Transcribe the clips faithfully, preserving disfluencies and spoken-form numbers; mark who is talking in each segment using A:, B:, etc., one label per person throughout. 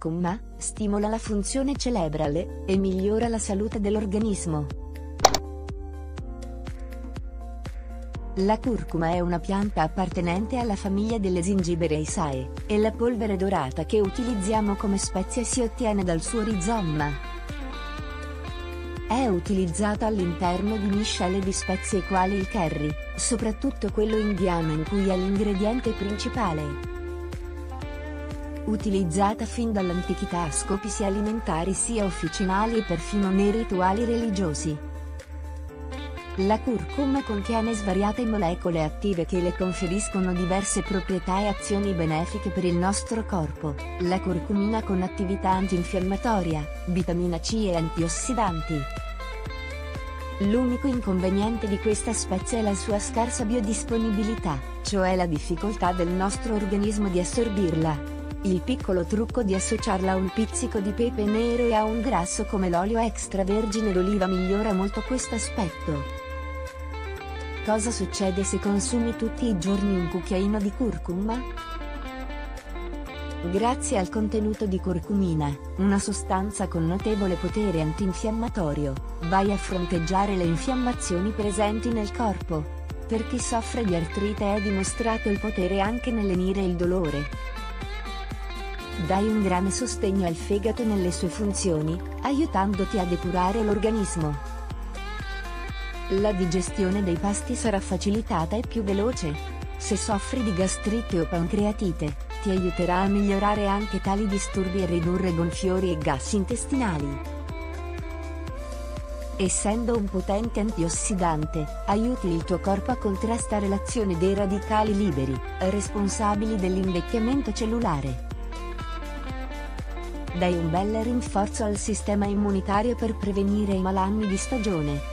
A: curcuma stimola la funzione cerebrale e migliora la salute dell'organismo. La curcuma è una pianta appartenente alla famiglia delle Zingiberaceae, e la polvere dorata che utilizziamo come spezia si ottiene dal suo rizoma. È utilizzata all'interno di miscele di spezie quali il curry, soprattutto quello indiano in cui è l'ingrediente principale. Utilizzata fin dall'antichità a scopi sia alimentari sia officinali e perfino nei rituali religiosi. La curcuma contiene svariate molecole attive che le conferiscono diverse proprietà e azioni benefiche per il nostro corpo. La curcumina con attività antinfiammatoria, vitamina C e antiossidanti. L'unico inconveniente di questa spezia è la sua scarsa biodisponibilità, cioè la difficoltà del nostro organismo di assorbirla. Il piccolo trucco di associarla a un pizzico di pepe nero e a un grasso come l'olio extravergine d'oliva migliora molto questo aspetto. Cosa succede se consumi tutti i giorni un cucchiaino di curcuma? Grazie al contenuto di curcumina, una sostanza con notevole potere antinfiammatorio, vai a fronteggiare le infiammazioni presenti nel corpo. Per chi soffre di artrite è dimostrato il potere anche nel lenire il dolore. Dai un grande sostegno al fegato nelle sue funzioni, aiutandoti a depurare l'organismo. La digestione dei pasti sarà facilitata e più veloce. Se soffri di gastrite o pancreatite, ti aiuterà a migliorare anche tali disturbi e ridurre gonfiori e gas intestinali. Essendo un potente antiossidante, aiuti il tuo corpo a contrastare l'azione dei radicali liberi, responsabili dell'invecchiamento cellulare. Dai un bel rinforzo al sistema immunitario per prevenire i malanni di stagione.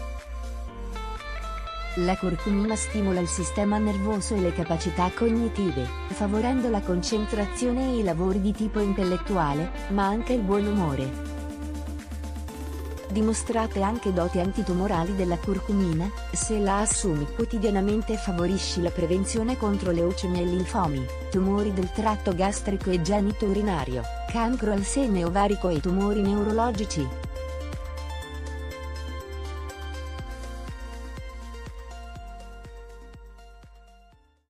A: La curcumina stimola il sistema nervoso e le capacità cognitive, favorendo la concentrazione e i lavori di tipo intellettuale, ma anche il buon umore. Dimostrate anche doti antitumorali della curcumina, se la assumi quotidianamente favorisci la prevenzione contro leucemie e linfomi, tumori del tratto gastrico e genitourinario, cancro al seno e ovarico e tumori neurologici.